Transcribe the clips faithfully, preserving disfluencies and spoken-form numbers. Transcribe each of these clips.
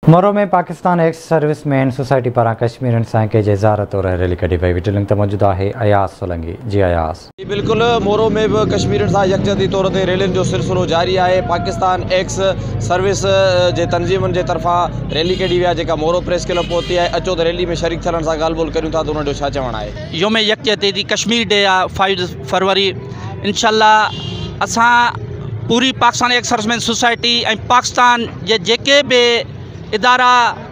मोरो में Pakistan ex serviceman society पारा कश्मीर सां के ज़ारत और रैली कढी पई विटिलिंग त मौजूद है अयास सोलंगी। जी अयास बिल्कुल मोरो में भी कश्मीर सां यकजहती तौर ते रैलियुनि जो सिलसिलो जारी है। पाकिस्तान एक्स सर्विस जे तंजीमन जे तरफा रैली कढी विया जेका मोरो प्रेस क्लब पहुती है। अचो तो रैली में शरीक थियण सां ॻाल्हि ॿोल करियूं था तो उन जो छा चवण आहे। योम यकजहती कश्मीर डे आहे फाइव फरवरी इंशाल्लाह असां पूरी पाकिस्तान एक्स सर्विसमैन सोसाइटी ऐं पाकिस्तान जे जेके भी इदारा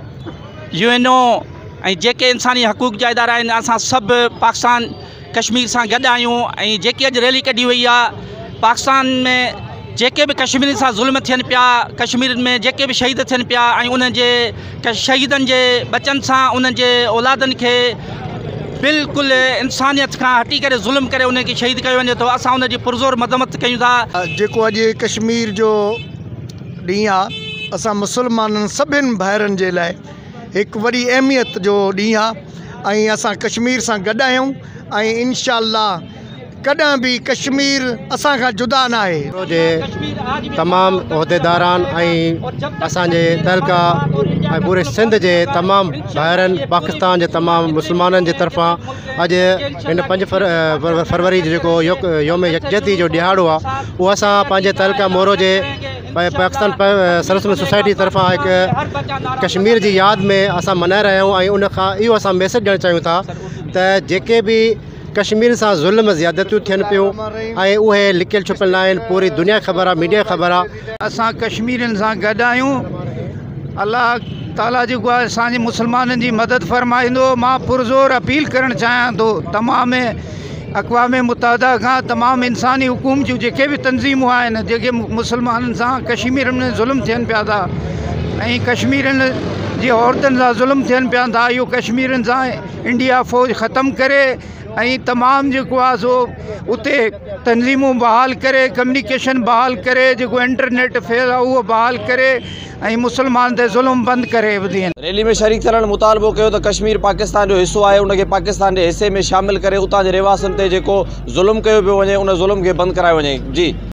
यू एन ओ ऐं जेके इंसानी हक़ूक़ जा इदारा आहिनि असां सभु पाकिस्तान कश्मीर सां गॾु आहियूं। ऐं जेकी अॼु रैली कढी वई आहे पाकिस्तान में जेके भी कश्मीर सां ज़ुल्म थियनि पिया, कश्मीर में जेके भी शहीद थियनि पिया ऐं उन्हनि जे शहीदनि जे बचनि सां उन्हनि जे औलादनि खे बिल्कुलु इंसानियत खां हटी करे ज़ुल्म करे उनखे शहीद कयो वञे थो। असां उनजी पुरज़ोर मज़म्मत कयूं था। जेको अॼु कश्मीर जो ॾींहुं आहे असां मुसलमाननि सभिनि भाइरनि जे लाइ हिकु वॾी अहमियत जो ॾींहुं आहे ऐं असां कश्मीर सां गॾु आहियूं ऐं इंशाअल्लाह कॾहिं बि कश्मीर असां खां जुदा न आहे। जे तमामु उहिदेदारान ऐं असांजे तहलका ऐं पूरे सिंध जे तमामु भाइरनि पाकिस्तान जे तमामु मुसलमाननि जे तरफ़ां अॼु हिन पंज फर फरवरी जेको योम यकजहती जो ॾिहाड़ो आहे उहो असां पंहिंजे तहलका मोरो जे पाकिस्तान सर्विसमैन सोसाइटी तरफ़ां हिकु कश्मीर जी यादि में असां मल्हाए रहिया आहियूं। ऐं उन खां इहो असां मैसेज ॾियणु चाहियूं था त जेके बि कश्मीर सां ज़ुल्म ज़्यादतियूं थियनि पियूं ऐं उहे लिकियल छुपियल न आहिनि, पूरी दुनिया ख़बर आहे, मीडिया ख़बर आहे। असां कश्मीरनि सां गॾु आहियूं। अल्लाह ताला जेको आहे असांजे मुसलमाननि जी मदद फ़रमाईंदो। मां पुरज़ोर अपील करणु चाहियां थो तमामु अक़वाम मुत्तहिदा खां तमामु इंसानी हुकूम जूं जेके भी तंज़ीमूं आहिनि जेके मुसलमाननि सां कश्मीर में ज़ुल्म थियनि पिया था ऐं कश्मीरनि जी औरतुनि सां ज़ुल्म थियनि पिया था, इहो कश्मीरनि सां इंडिया फ़ौज ख़तमु करे ऐं तमामु जेको आहे सो उते तंज़ीमूं बहाल करे, कम्युनिकेशन बहाल करे, जेको इंटरनेट फेल आहे उहो बहाल करे ऐं मुसलमान ते ज़ुल्म बंदि करे वधी। रैली में शरीक थियण मुतालबो कयो त कश्मीर पाकिस्तान जो हिस्सो आहे, उनखे पाकिस्तान जे हिस्से में शामिल करे उतां जे रहवासियुनि ते जेको ज़ुल्म कयो पियो वञे उन ज़ुल्म खे बंदि करायो वञे। जी।